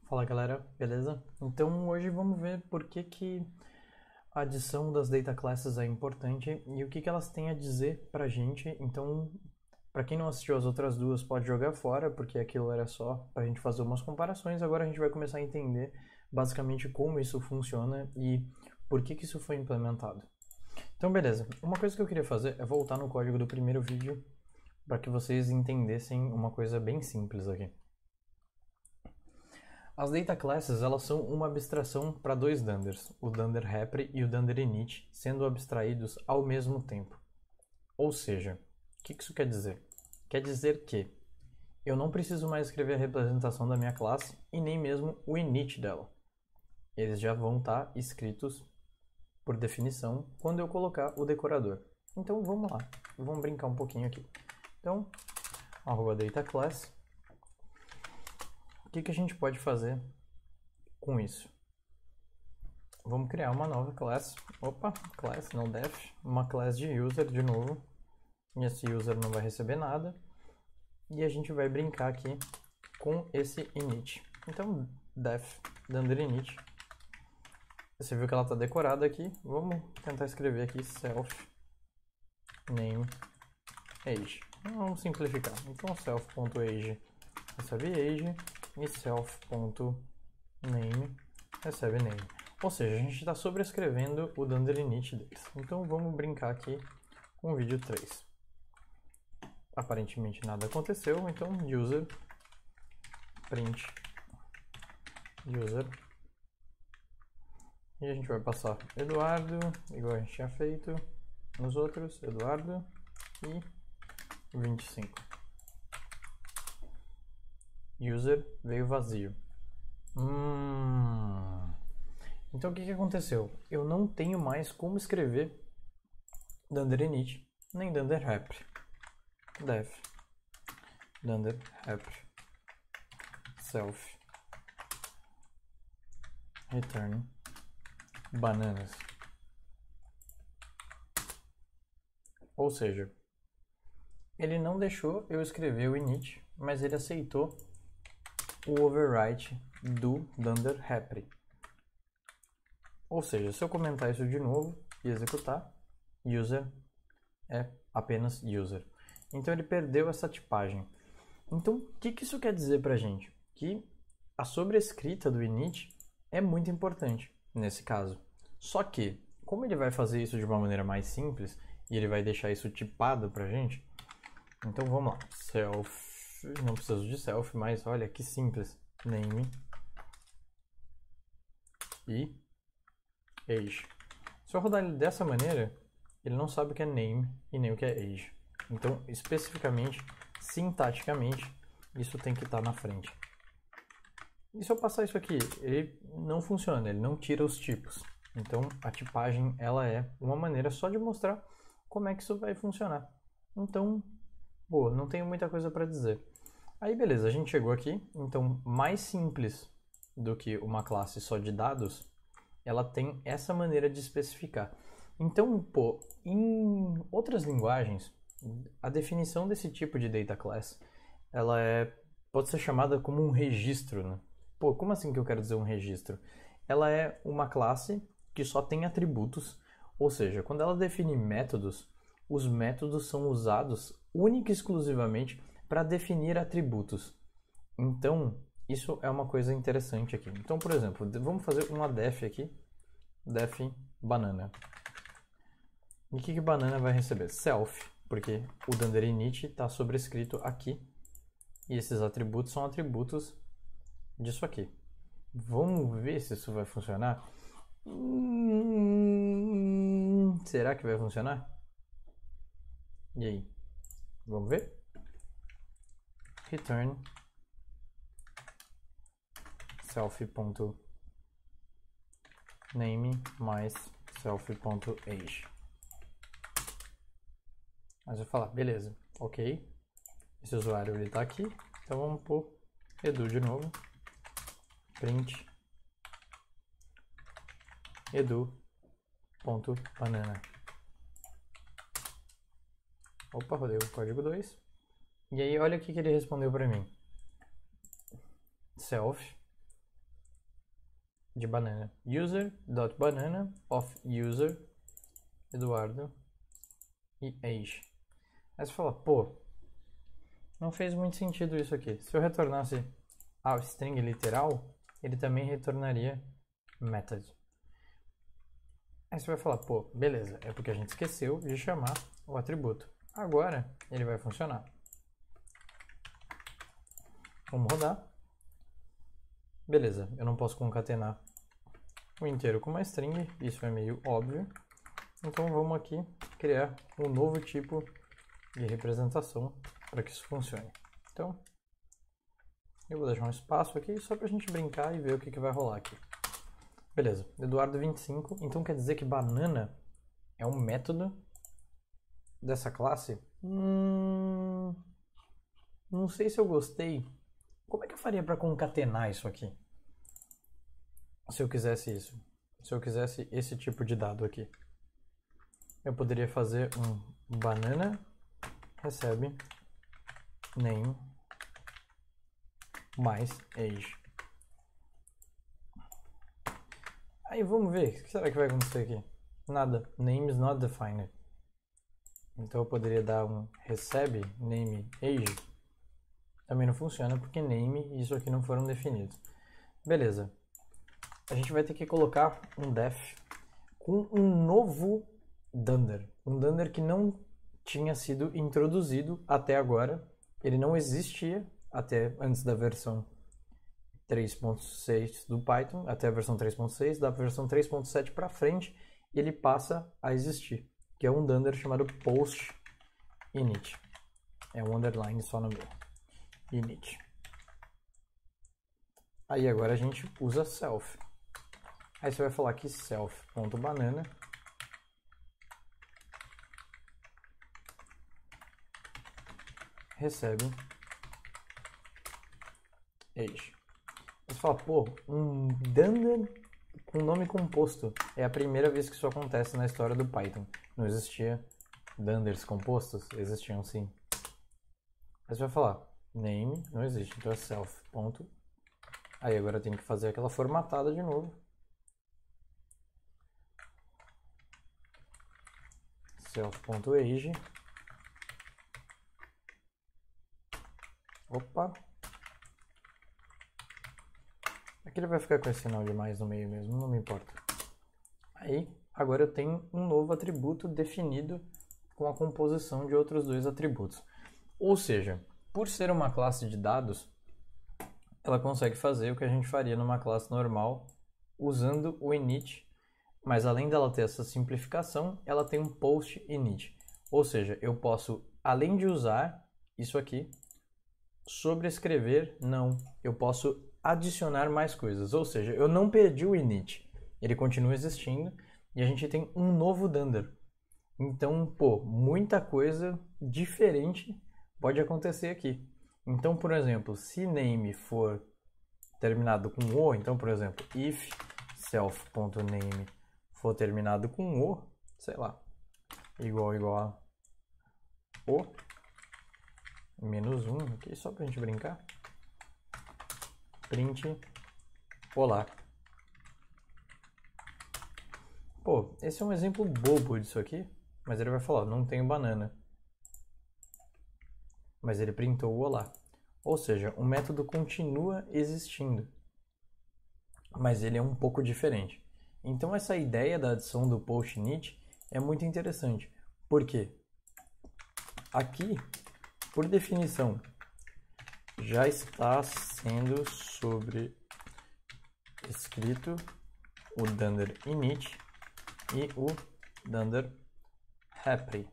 Fala galera, beleza? Então hoje vamos ver por que a adição das data classes é importante e o que elas têm a dizer pra gente. Então, pra quem não assistiu as outras duas, pode jogar fora, porque aquilo era só pra gente fazer umas comparações. Agora a gente vai começar a entender basicamente como isso funciona e por que isso foi implementado. Então beleza, uma coisa que eu queria fazer é voltar no código do primeiro vídeo para que vocês entendessem uma coisa bem simples aqui. As data classes elas são uma abstração para dois dunders, o dunder repre e o dunder init, sendo abstraídos ao mesmo tempo. Ou seja, o que isso quer dizer? Quer dizer que eu não preciso mais escrever a representação da minha classe e nem mesmo o init dela. Eles já vão estar escritos por definição quando eu colocar o decorador. Então vamos lá, vamos brincar um pouquinho aqui. Então, @dataclass. O que a gente pode fazer com isso? Vamos criar uma nova class. Opa, class, não def. Uma class de user de novo. E esse user não vai receber nada. E a gente vai brincar aqui com esse init. Então, def dunder init. Você viu que ela está decorada aqui. Vamos tentar escrever aqui self name age. Vamos simplificar. Então, self.age recebe age e self.name recebe name. Ou seja, a gente está sobrescrevendo o dunder init deles. Então vamos brincar aqui com o vídeo 3. Aparentemente nada aconteceu, então user print user. E a gente vai passar Eduardo, igual a gente tinha feito nos outros, Eduardo e 25. User veio vazio. Então o que aconteceu? Eu não tenho mais como escrever dunder init nem dunder repre. Def dunder repre self return bananas. Ou seja, ele não deixou eu escrever o init, mas ele aceitou o overwrite do dunder repre. Ou seja, se eu comentar isso de novo e executar, user é apenas user. Então ele perdeu essa tipagem. Então o que isso quer dizer pra gente? Que a sobrescrita do init é muito importante nesse caso. Só que, como ele vai fazer isso de uma maneira mais simples e ele vai deixar isso tipado pra gente, então vamos lá. Self, não preciso de self, mas olha que simples. Name e age. Se eu rodar ele dessa maneira, ele não sabe o que é name e nem o que é age. Então, especificamente, sintaticamente, isso tem que estar na frente. E se eu passar isso aqui, ele não funciona, ele não tira os tipos. Então, a tipagem ela é uma maneira só de mostrar como é que isso vai funcionar. Então, boa, não tenho muita coisa para dizer. Aí, beleza, a gente chegou aqui. Então, mais simples do que uma classe só de dados, ela tem essa maneira de especificar. Então, pô, em outras linguagens, a definição desse tipo de data class, ela pode ser chamada como um registro, né? Pô, como assim que eu quero dizer um registro? Ela é uma classe que só tem atributos, ou seja, quando ela define métodos, os métodos são usados única e exclusivamente para definir atributos. Então, isso é uma coisa interessante aqui. Então, por exemplo, vamos fazer uma def aqui, def banana. E o que banana vai receber? Self, porque o dunder init está sobrescrito aqui. E esses atributos são atributos disso aqui. Vamos ver se isso vai funcionar. Será que vai funcionar? E aí? Vamos ver? Return self.name mais self.age. Mas eu vou falar, beleza, ok. Esse usuário ele tá aqui, então vamos pôr edu de novo. Print edu.banana. Opa, rodei o código 2. E aí olha o que ele respondeu para mim. Self de banana. User.banana of user Eduardo e age. Aí você fala, pô, não fez muito sentido isso aqui. Se eu retornasse a string literal, ele também retornaria method. Aí você vai falar, pô, beleza, é porque a gente esqueceu de chamar o atributo. Agora ele vai funcionar. Vamos rodar. Beleza, eu não posso concatenar o inteiro com uma string, isso é meio óbvio. Então vamos aqui criar um novo tipo de representação para que isso funcione. Então, eu vou deixar um espaço aqui só para a gente brincar e ver o que vai rolar aqui. Beleza, Eduardo 25, então quer dizer que banana é um método dessa classe? Não sei se eu gostei. Como é que eu faria para concatenar isso aqui? Se eu quisesse isso. Se eu quisesse esse tipo de dado aqui. Eu poderia fazer um banana recebe name mais age. Aí vamos ver, o que será que vai acontecer aqui? Nada, name is not defined. Então eu poderia dar um recebe name age. Também não funciona porque name e isso aqui não foram definidos. Beleza. A gente vai ter que colocar um def com um novo dunder. Um dunder que não tinha sido introduzido até agora. Ele não existia até antes da versão 3.6 do Python, até a versão 3.6. Da versão 3.7 para frente, ele passa a existir, que é um dunder chamado post init. É um underline só no meio. Init. Aí agora a gente usa self. Aí você vai falar que self.banana recebe age. Você fala, pô, um dunder com nome composto. É a primeira vez que isso acontece na história do Python. Não existia dunders compostos? Existiam sim. Aí você vai falar, name não existe, então é self. Ponto. Aí agora eu tenho que fazer aquela formatada de novo. Self.age. Opa. Aqui ele vai ficar com esse sinal de mais no meio mesmo, não me importa. Aí, agora eu tenho um novo atributo definido com a composição de outros dois atributos. Ou seja, por ser uma classe de dados, ela consegue fazer o que a gente faria numa classe normal usando o init, mas além dela ter essa simplificação, ela tem um post init. Ou seja, eu posso, além de usar isso aqui, sobrescrever, não. Eu posso adicionar mais coisas. Ou seja, eu não perdi o init. Ele continua existindo e a gente tem um novo dunder. Então, pô, muita coisa diferente pode acontecer aqui. Então, por exemplo, se name for terminado com o, então, por exemplo, if self.name for terminado com o, sei lá, igual a o, -1, aqui só pra gente brincar, print, olá. Pô, esse é um exemplo bobo disso aqui, mas ele vai falar, não tenho banana. Mas ele printou o olá. Ou seja, o método continua existindo, mas ele é um pouco diferente. Então essa ideia da adição do post init é muito interessante, porque aqui, por definição, já está sendo sobrescrito o dunder init e o dunder happy.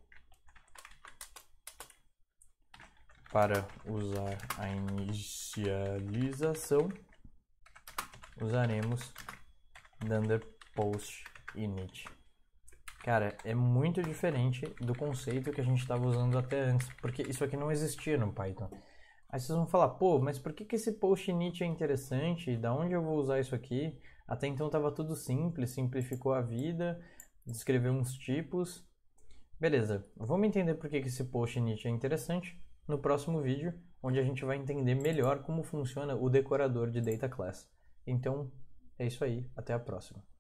Para usar a inicialização, usaremos dunder post init. Cara, é muito diferente do conceito que a gente estava usando até antes, porque isso aqui não existia no Python. Aí vocês vão falar, pô, mas por que esse post init é interessante? Da onde eu vou usar isso aqui? Até então estava tudo simples, simplificou a vida, descreveu uns tipos. Beleza, vamos entender por que esse post init é interessante no próximo vídeo, onde a gente vai entender melhor como funciona o decorador de data class. Então, É isso aí, até a próxima.